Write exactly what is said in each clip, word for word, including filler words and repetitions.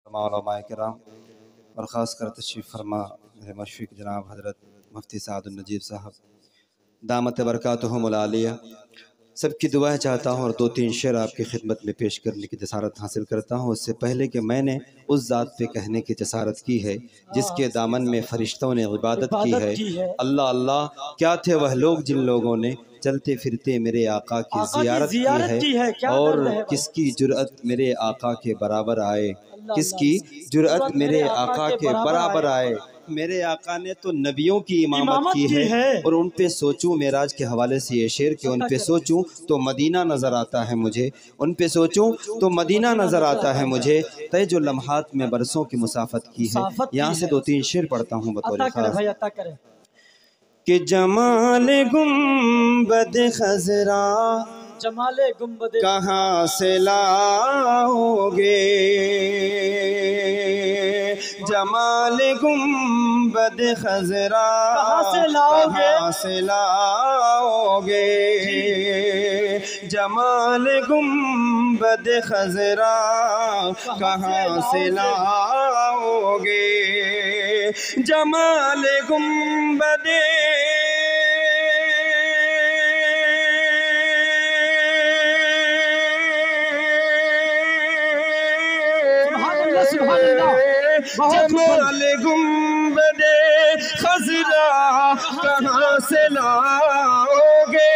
علماء کرام اور خاص کر تشریف فرما میرے مشفق جناب حضرت مفتی سعد النجیب صاحب دامت برکاتہم العالیہ، سب کی دعائیں چاہتا ہوں اور دو تین شعر آپ کی خدمت میں پیش کرنے کی جسارت حاصل کرتا ہوں۔ اس سے پہلے کہ میں نے اس ذات پہ کہنے کی جسارت کی ہے جس کے دامن میں فرشتوں نے عبادت کی ہے، اللہ اللہ کیا تھے وہ لوگ جن لوگوں نے چلتے پھرتے میرے آقا کی زیارت کی ہے، اور کس کی جرأت میرے آقا کے برابر آئے، کس کی جرأت میرے آقا کے برابر آئے۔ میرے آقا نے تو نبیوں کی امامت کی ہے، اور ان پہ سوچوں معراج کے حوالے سے یہ شعر کہ ان پہ سوچوں تو مدینہ نظر آتا ہے مجھے، ان پہ سوچوں تو مدینہ نظر آتا ہے مجھے، تے جو لمحات میں برسوں کی مسافت کی ہے۔ یہاں سے دو تین شعر پڑھتا ہوں بطور خاص کہ جمال گنبد خضرا جمال گنبد کہاں سے لاؤ گے، جمال گنبد خضرا کہاں سے لاؤ گے، جمال گنبد خضرا کہاں سے لاؤ گے، جمال گنبد جمال گنبد خضرا کہاں سے لاؤ گے،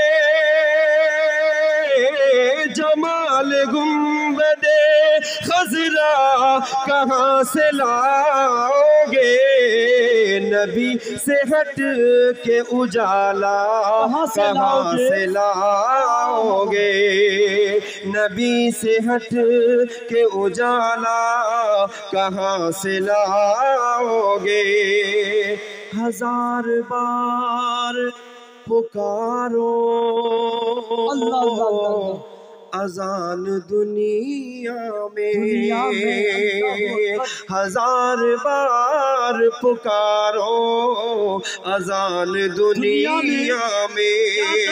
جمال گنبد خضرا کہاں سے لاؤ گے، نبی سے ہٹ کے اجالا کہاں سے لاؤ گے، نبی سے ہٹ کے اجالا کہاں سے لاؤ گے، ہزار بار پکارو اذان دنیا میں، ہزار بار پکارو اذان دنیا میں،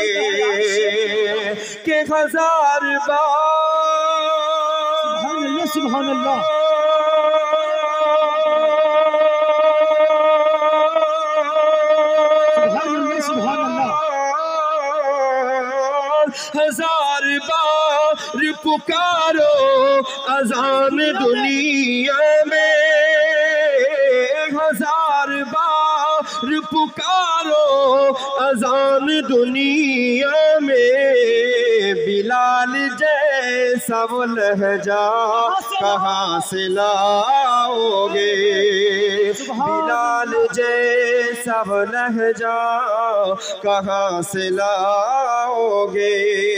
کہ ہزار بار سبحان اللہ ہزار بار پکارو اذان دنیا میں، ہزار بار پکارو اذان دنیا میں، بلال جیسا وہ لہجہ کہاں سے لاؤ گے، بلال جیسا وہ لہجہ کہاں سے لاؤ گے،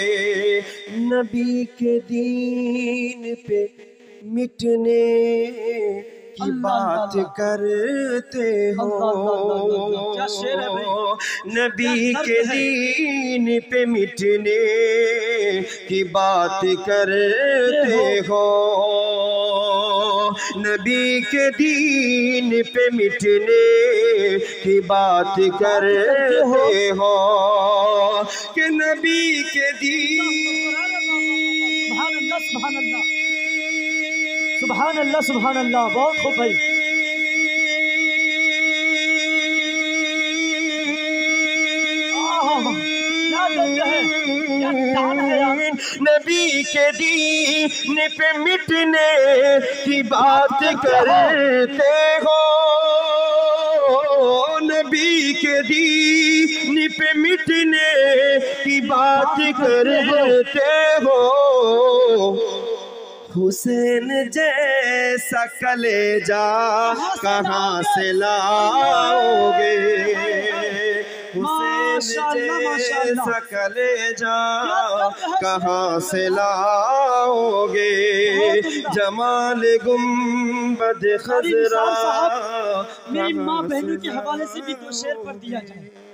نبی کے دین پہ مٹنے کی بات کرتے ہو، نبی کے دین پہ مٹنے کی بات کرتے ہو، نبی کے دین پہ مٹنے کی بات کرتے ہو، کہ نبی کے دین سبحان اللہ سبحان اللہ سبحان اللہ بہت خوب بھائی، نبی کے دین پہ مٹنے کی بات کرتے ہو، نبی کے دین پہ مٹنے کی بات کرتے ہو، حسین جیسا کلیجہ کہاں سے لاؤ گے، حسین جیسا کلیجہ کہاں سے لاؤ گے، جمال گنبد خضرا میری ماں بہنوں کے حوالے سے بھی دو شعر پڑھ دیا جائے۔